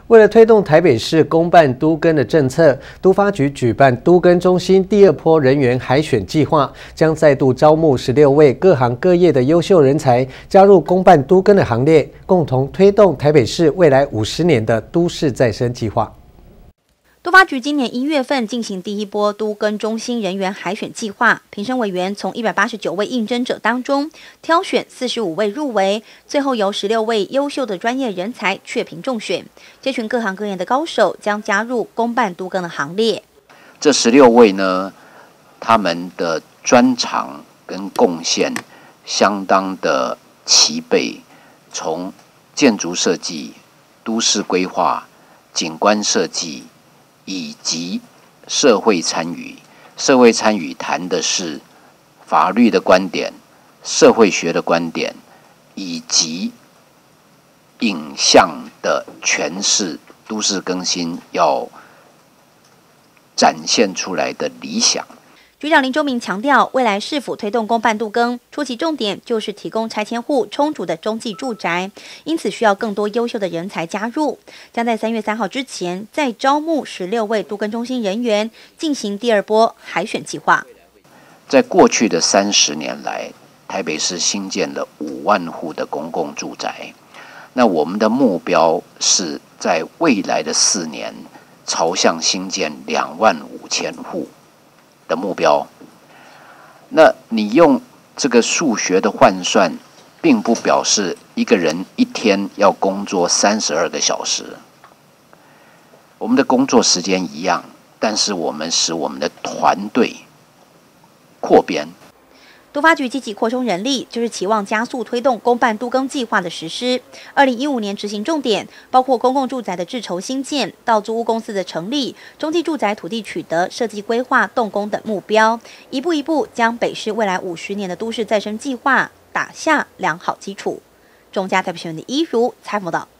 为了推动台北市公办都更的政策，都发局举办都更中心第二波人员海选计划，将再度招募16位各行各业的优秀人才，加入公办都更的行列，共同推动台北市未来50年的都市再生计划。 都发局今年1月份进行第一波都更中心人员海选计划，评审委员从189位应征者当中挑选45位入围，最后由16位优秀的专业人才确评中选。这群各行各业的高手将加入公办都更的行列。 这16位呢，他们的专长跟贡献相当的齐备，从建筑设计、都市规划、景观设计。以及社会参与，社会参与谈的是法律的观点、社会学的观点，以及影像的诠释，都市更新要展现出来的理想。 局长林周明强调，未来市府推动公办都更，初期重点就是提供拆迁户充足的中继住宅，因此需要更多优秀的人才加入。将在3月3号之前再招募16位都更中心人员，进行第二波海选计划。 在过去的30年来，台北市新建了5万户的公共住宅。那我们的目标是在未来的4年，朝向新建25000户。的目标，那你用这个数学的换算，并不表示一个人一天要工作32个小时。我们的工作时间一样，但是我们使我们的团队扩编。 都发局积极扩充人力，就是期望加速推动公办都更计划的实施。2015年执行重点包括公共住宅的制筹兴建到租屋公司的成立、中继住宅土地取得、设计规划、动工等目标，一步一步将北市未来50年的都市再生计划打下良好基础。中嘉台北新闻的一如采访报道。